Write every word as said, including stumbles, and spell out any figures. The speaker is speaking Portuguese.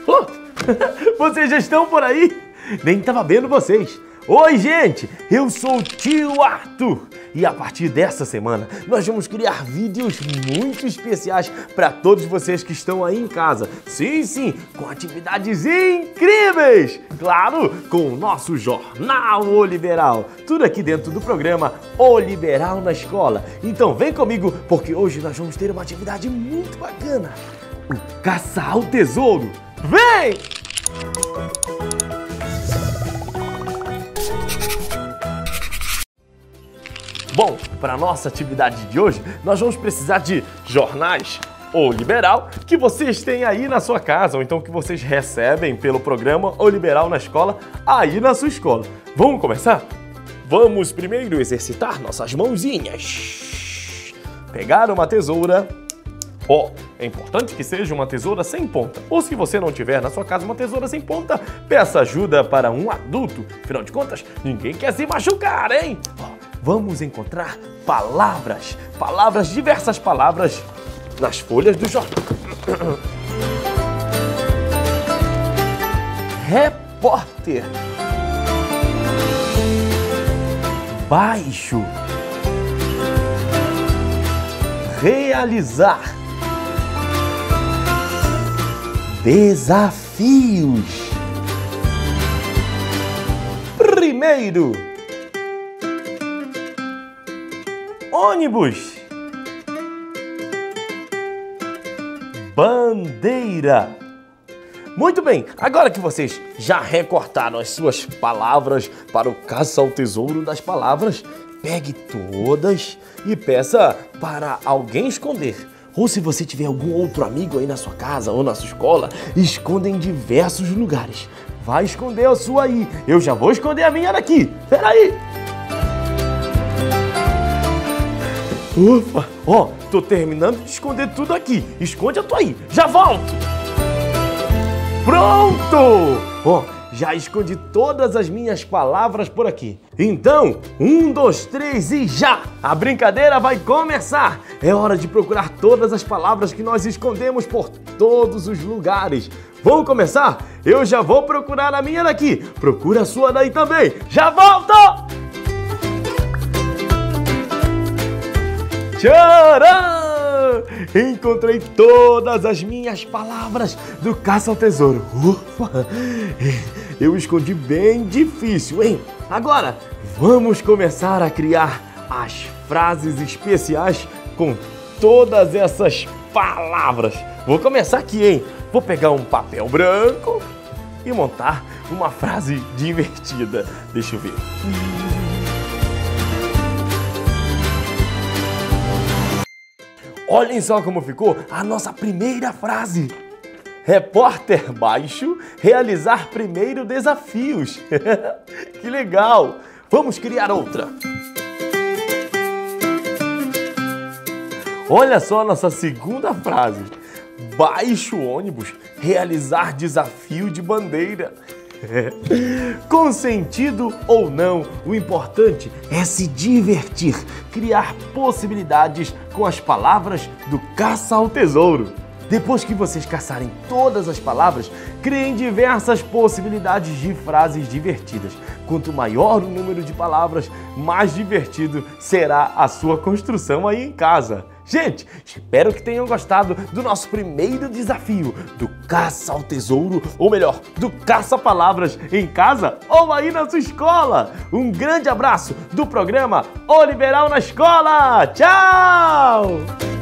Oh, vocês já estão por aí? Nem estava vendo vocês. Oi, gente! Eu sou o tio Arthur e a partir dessa semana nós vamos criar vídeos muito especiais para todos vocês que estão aí em casa. Sim, sim, com atividades incríveis! Claro, com o nosso Jornal O Liberal. Tudo aqui dentro do programa O Liberal na Escola. Então vem comigo porque hoje nós vamos ter uma atividade muito bacana. O Caça ao Tesouro. Vem! Bom, para a nossa atividade de hoje, nós vamos precisar de jornais O Liberal que vocês têm aí na sua casa, ou então que vocês recebem pelo programa O Liberal na Escola, aí na sua escola. Vamos começar? Vamos primeiro exercitar nossas mãozinhas. Pegar uma tesoura. Ó, oh, é importante que seja uma tesoura sem ponta. Ou se você não tiver na sua casa uma tesoura sem ponta, peça ajuda para um adulto. Afinal de contas, ninguém quer se machucar, hein? Oh, vamos encontrar palavras, palavras, diversas palavras nas folhas do jornal. Repórter. Baixo. Realizar. Desafios. Primeiro. Ônibus. Bandeira. Muito bem, agora que vocês já recortaram as suas palavras para o caça ao tesouro das palavras, pegue todas e peça para alguém esconder. Ou se você tiver algum outro amigo aí na sua casa ou na sua escola, esconda em diversos lugares. Vai esconder a sua aí. Eu já vou esconder a minha daqui. Peraí. Ufa, ó, tô terminando de esconder tudo aqui. Esconde a tua aí. Já volto. Pronto! Ó, já escondi todas as minhas palavras por aqui. Então, um, dois, três e já! A brincadeira vai começar! É hora de procurar todas as palavras que nós escondemos por todos os lugares. Vamos começar? Eu já vou procurar a minha daqui. Procura a sua daí também. Já volto! Tcharam! Encontrei todas as minhas palavras do caça ao tesouro. Ufa! Eu escondi bem difícil, hein? Agora, vamos começar a criar as frases especiais com todas essas palavras. Vou começar aqui, hein? Vou pegar um papel branco e montar uma frase divertida. Deixa eu ver. Olhem só como ficou a nossa primeira frase. Repórter baixo, realizar primeiro desafios. Que legal! Vamos criar outra. Olha só a nossa segunda frase. Baixo ônibus, realizar desafio de bandeira. Com sentido ou não, o importante é se divertir, criar possibilidades com as palavras do caça ao tesouro. Depois que vocês caçarem todas as palavras, criem diversas possibilidades de frases divertidas. Quanto maior o número de palavras, mais divertido será a sua construção aí em casa. Gente, espero que tenham gostado do nosso primeiro desafio do caça ao tesouro, ou melhor, do caça-palavras em casa ou aí na sua escola. Um grande abraço do programa O Liberal na Escola. Tchau!